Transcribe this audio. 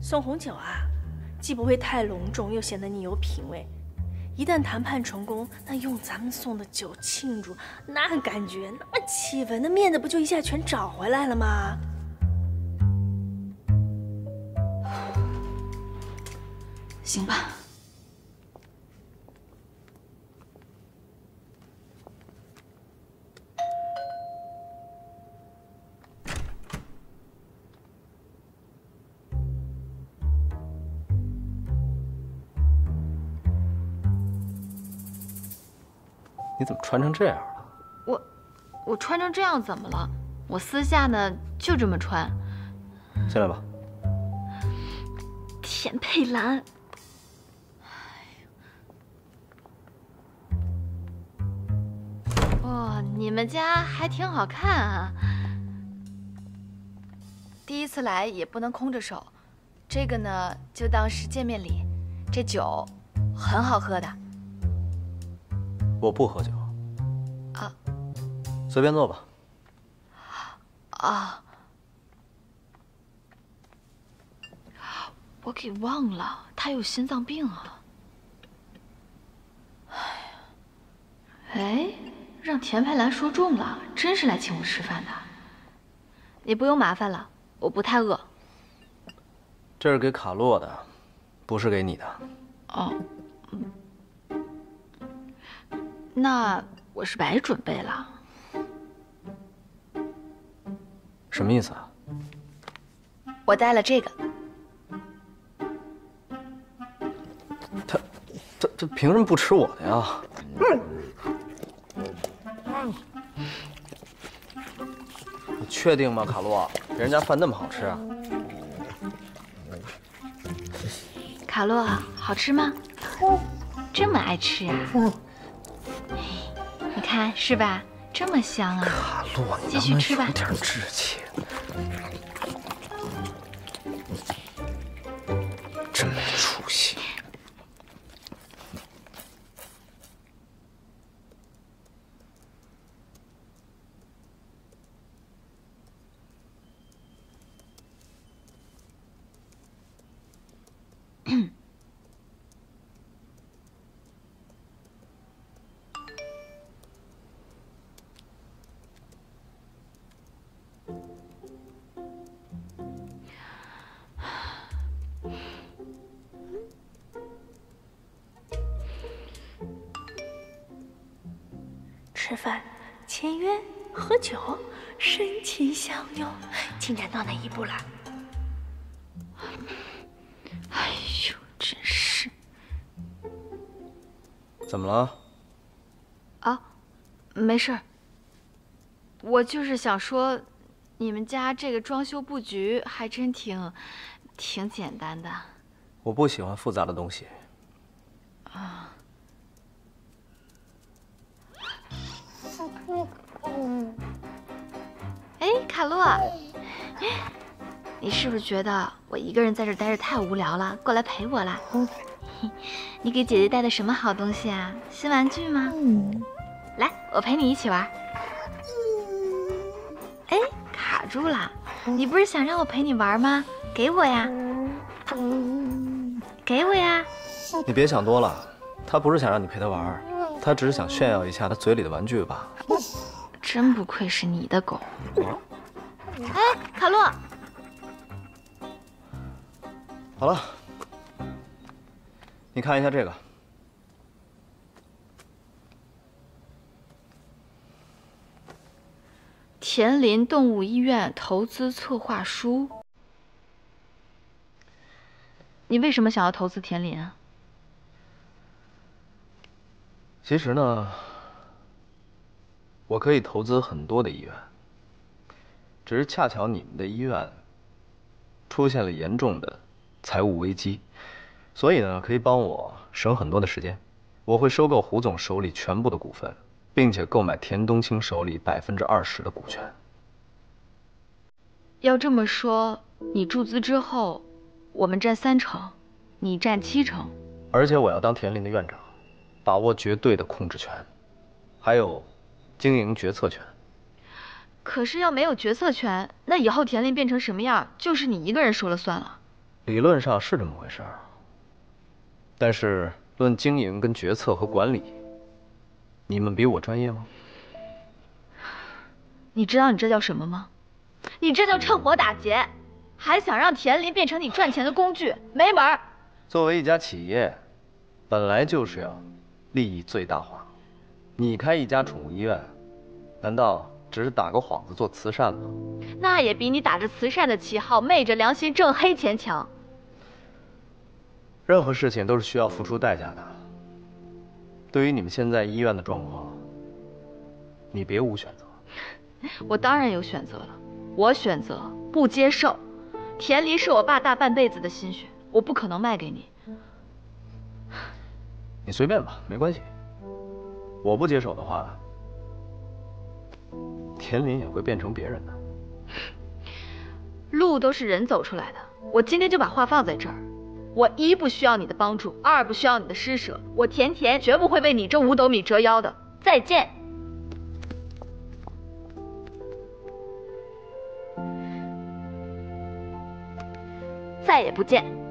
送红酒啊，既不会太隆重，又显得你有品味。一旦谈判成功，那用咱们送的酒庆祝，那感觉，那气氛，那面子不就一下全找回来了吗？ 行吧。 你怎么穿成这样了？ 我穿成这样怎么了？我私下呢就这么穿。 进来吧。 田佩兰，哇，你们家还挺好看啊。第一次来也不能空着手，这个呢就当是见面礼。这酒很好喝的。 我不喝酒。 啊。 随便坐吧。 啊。我给忘了，他有心脏病啊。哎呀，哎，让田佩兰说中了，真是来请我吃饭的。你不用麻烦了，我不太饿。 这是给卡洛的，不是给你的。 哦，那我是白准备了。 什么意思啊？ 我带了这个。 他凭什么不吃我的呀？你确定吗，卡洛？人家饭那么好吃啊？ 卡洛，好吃吗？这么爱吃啊？你看是吧？这么香啊！ 卡洛， 继续吃吧。 有点志气。真没出息。 吃饭、签约、喝酒，深情相拥，进展到哪一步了？ 哎呦，真是！ 怎么了？ 啊，没事儿。我就是想说，你们家这个装修布局还真挺简单的。 我不喜欢复杂的东西。 啊。哎，卡洛，你是不是觉得我一个人在这待着太无聊了，过来陪我啦？你给姐姐带的什么好东西啊？新玩具吗？来，我陪你一起玩。哎，卡住了！你不是想让我陪你玩吗？给我呀！给我呀！ 你别想多了，他不是想让你陪他玩，他只是想炫耀一下他嘴里的玩具吧。 真不愧是你的狗。哎，卡洛。 好了，你看一下这个。 田林动物医院投资策划书。你为什么想要投资田林啊？ 其实呢，我可以投资很多的医院，只是恰巧你们的医院出现了严重的财务危机，所以呢，可以帮我省很多的时间。我会收购胡总手里全部的股份，并且购买田冬青手里20%的股权。 要这么说，你注资之后，我们占30%，你占70%。 而且我要当田林的院长，把握绝对的控制权，还有经营决策权。 可是要没有决策权，那以后田林变成什么样，就是你一个人说了算了。 理论上是这么回事儿，但是论经营、跟决策和管理，你们比我专业吗？ 你知道你这叫什么吗？你这叫趁火打劫，还想让田林变成你赚钱的工具，没门儿！ 作为一家企业，本来就是要利益最大化。你开一家宠物医院，难道只是打个幌子做慈善吗？ 那也比你打着慈善的旗号，昧着良心挣黑钱强。 任何事情都是需要付出代价的。对于你们现在医院的状况，你别无选择。 我当然有选择了，我选择不接受。田离是我爸大半辈子的心血，我不可能卖给你。 你随便吧，没关系。我不接手的话，田林也会变成别人的。 路都是人走出来的，我今天就把话放在这儿。我一不需要你的帮助，二不需要你的施舍，我田田绝不会为你这5斗米折腰的。再见。再也不见。